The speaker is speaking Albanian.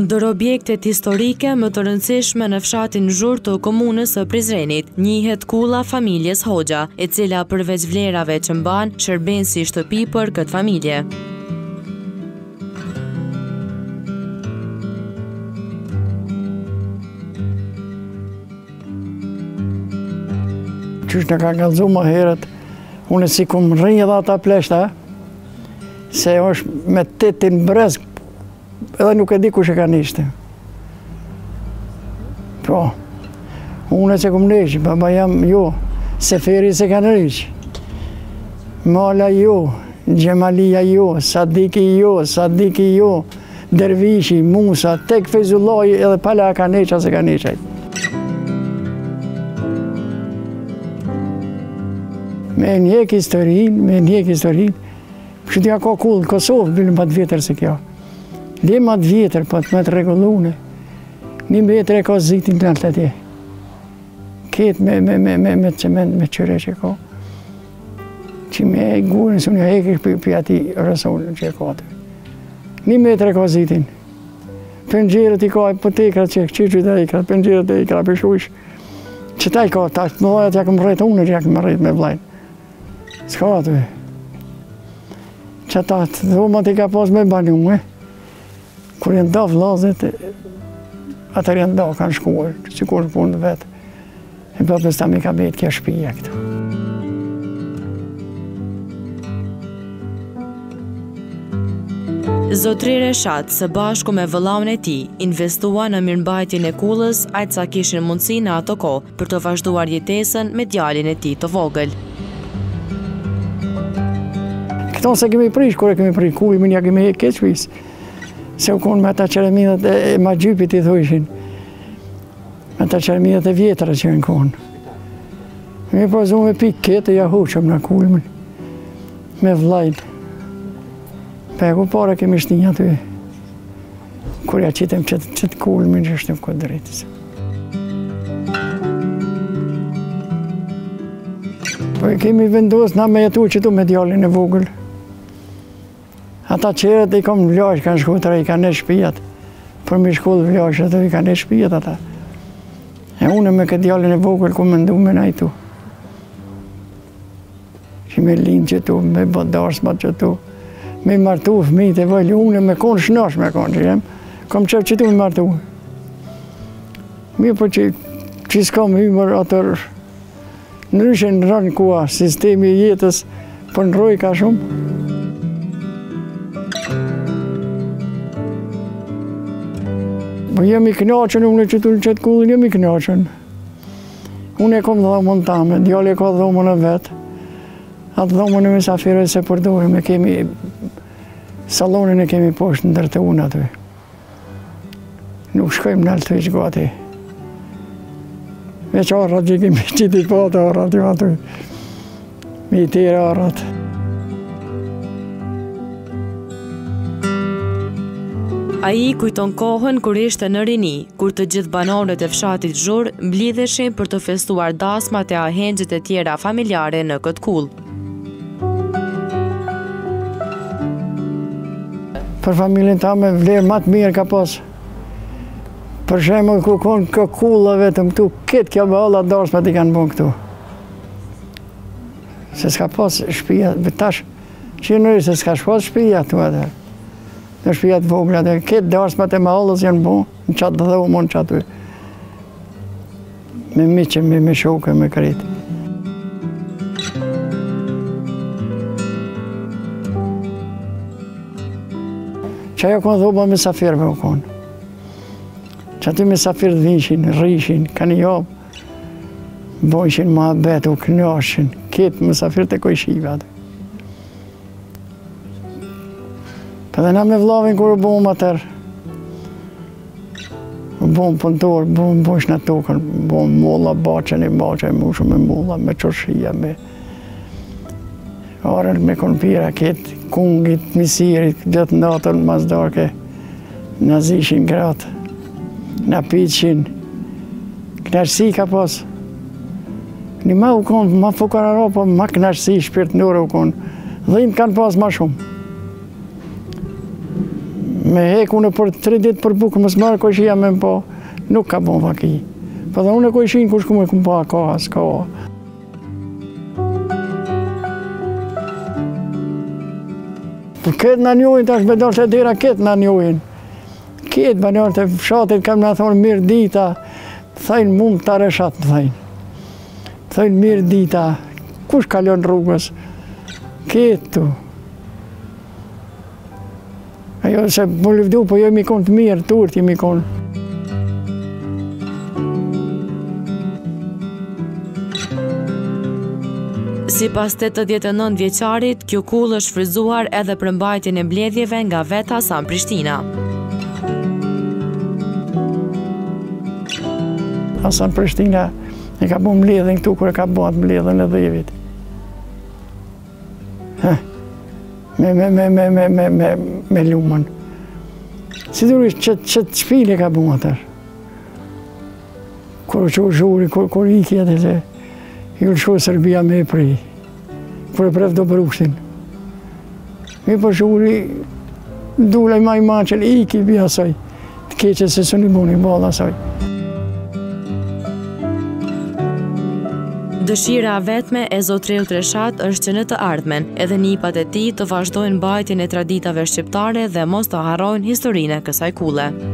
Ndër objektet historike më të rëndësishme në fshatin Zhurë të komunës së Prizrenit, njihet kulla familjes Hoxha, e cila përveç vlerave që mban, shërben si shtëpi për këtë familje. Qysh në ka kallëzu më herët, unë si kum rrinjë dhe ata pleshta, se është me tetin brezg, edhe nuk e di kush e ka nishte. Po, unë se kum nishë, baba jam jo, Seferi se ka nishë. Mala jo, Gjemalia jo, Sadiki jo, Dervishi, Musa, tek Fezullah edhe pala ka nishë se ka nishë. Me njek historin, që t'ja ka kullë, Kosovë, bëllë më të vjetër se kjo. Dhe më të vjetër, po të më të regullune. 1 metër e ka zitin të nëllë atje. Ketë me cement, me qyre që ka. Që me e gurën, së një hekër për ati rësollën që e ka të. 1 metër e ka zitin. Pëngjerët i ka hipotekrat që qyqyt e ikrat, pëngjerët e ikrat për shush. Që ta i ka, ta më dhajat ja këmë rrejtë unë, ja këmë rrejtë me vlajnë. S'ka atë. Që ta të dhumat i ka pas me banjume. Kur janë da vlazet, atër janë da kanë shkuar, që kur punë vetë. E pëpës ta mi ka betë kja shpija këtu. Zotri Reshat, së bashku me vëllaun e tij, investua në mirëmbajtjen e kullës, aq sa kishin mundësi në ato kohë për të vazhduar jetesën me djalin e tij të vogël. Këto se kemi prish, kur e kemi prish, kulmin ja kemi hek keqvis. Se u konë me ata qereminat e ma gjypit i thujshin. Me ata qereminat e vjetëra që në konë. Mi përzu me pikë kete, ja huqëm në kulmin. Me vlajnë. Peku pare kemi shtinja të kur ja qitëm qëtë kulmin që është në këtë dritës. Po kemi vendosë na me jetu qëtu me djallin e vogël. Ata qeret i kom vlash kanë shkutra, i kanë e shpijat. Për mi shkullë vlashat, i kanë e shpijat ata. E une me këtë djallin e vogël ku me ndu me najtu. Që me linë qëtu, me bodarsma qëtu. Me martu fëmijët e vojlë, une me konë shnash me konë që jem. Kom qëpë qëtu me martu. Mi për që s'kam hymër atër nëryshen në rënë kua, sistemi jetës për në roj ka shumë. Po jem i knaqën, unë e qëtu në qëtë kullin, jem i knaqën. Unë e kom dhomën tame, djali e ka dhomën e vetë. Atë dhomën e misafirë se përdojmë, kemi salonin e kemi poshtë në dërte unë aty. Nuk shkojmë në altë të iqë gati. Veç arrat që kemi qiti patë arrat ju aty. Mi tjere arrat. Ai kujton kohën kur ishte në rini, kur të gjithë banorët e fshatit Zhurë mblidheshin për të festuar dasmat e ahengjit e tjera familjare në këtë kullë. Për familjen tame vlerë më të mirë ka pas. Për shembull ku konë kë kulla vetëm këtu, këtë kjo bëlla dasmat i kanë bën këtu. Se s'ka pas shtëpia, tash që në se s'ka pas shtëpia këtu atë. Në shpijat vogla, dhe këtë darsmat e mahallës janë bo, në qatë dhe u mon qatë. Me miqe, me shoke, me kritë. Që ajo konë dhoba me safirve u konë. Që aty me safirët vinshin, rrishin, kanë jobë, bojshin ma betu, knashin, këtë me safirët e kojshive aty. Për dhe na me vlavin kur u bom atër, u bom pëntor, bosh në tokën, bom molla, baqen, mushu me molla, me qërshia, me arën, me konpira, ketë, kungit, misirit, gjatë natën, mazdarke, në zishin gratë, në pitëshin, knarësi ka pas. Një ma u konë, ma fukararo, po ma knarësi, shpirtnore u konë, dhimë kanë pas ma shumë. Me heku në për 3 ditë për bukë, mësë marë kojshia me më po, nuk ka bon vaki. Po dhe unë e kojshin, kush ku me këmë pa, ka, s'ka. Po këtë në njojnë, tash me dalë të dira këtë në njojnë. Këtë me njërë të fshatit kam në thonë mirë dita, thajnë mund të reshat, thajnë. Thajnë mirë dita, kush kalon rrugës? Këtë tu. Ajo se më lëvdu, po jo mi konë të mirë, turti mi konë. Si pas 89 vjeqarit, kjo kullë është frizuar edhe për mbajtjen e mbledhjeve nga vetë Hasan Prishtina. Hasan Prishtina e ka bu mbledhen këtu, kër e ka buat mbledhen e dhevit. Me lumën. Si durisht që të shpile ka bu atër. Kër që zhuri, kër i kjetë se ju lëshu Serbia me e prej. Kër e pref do për ushtin. Mi për zhuri, dule ma i maqel, i ki bja saj. Të keqe se së një buni bala saj. Dëshira vetme e Zotrel Treshat është që në të ardhmen, edhe nipat e tij të vazhdojnë mbajtjen e traditave shqiptare dhe mos të harrojnë historinë e kësaj kulle.